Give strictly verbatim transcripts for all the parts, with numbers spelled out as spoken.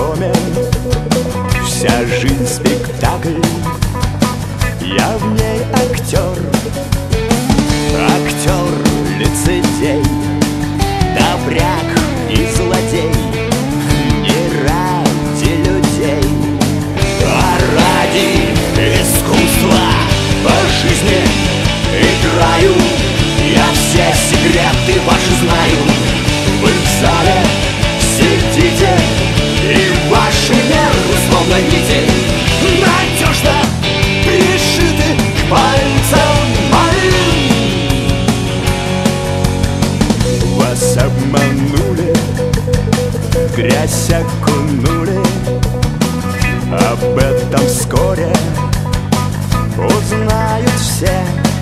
доме. Вся жизнь спектакль, я в ней актер. Актер, лицедей, добряк и злодей. Не ради людей, а ради искусства. По жизни играю, я все секреты ваши знаю. Вы в зале сидите, и ваши нервы словно нити надежно пришиты к пальцам моим. Вас обманули, в грязь окунули. Об этом вскоре узнают все.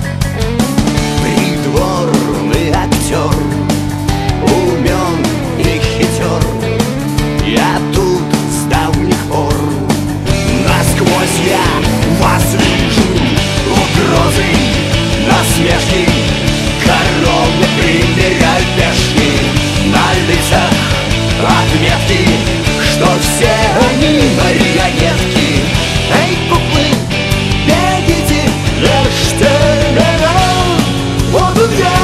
Придворный актер, умен и хитер. Я тут с давних пор, насквозь я вас вижу. Угрозы, насмешки, короны примеряют пешки. На лицах отметки, что все они марионетки. Эй, куклы, бегите, ешьте меня, вот он я.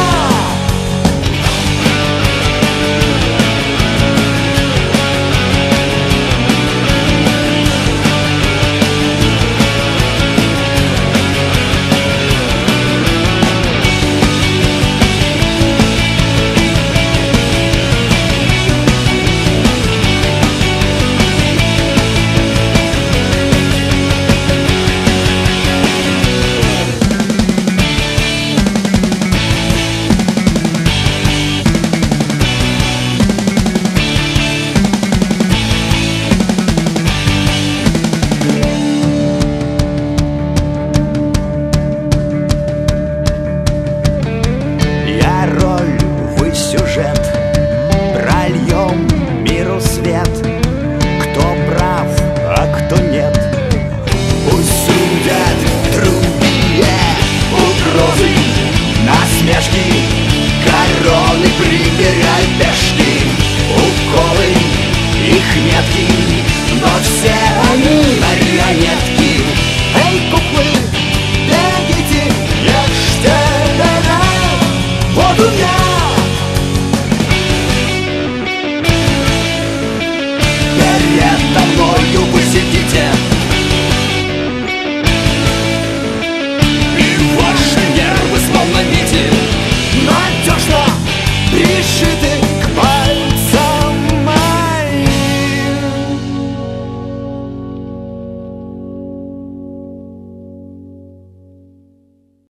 Прольем миру свет, кто прав, а кто нет. Пусть судят другие угрозы, насмешки, короны примеряют пешки. Уколы, их метки, но все они марионетки.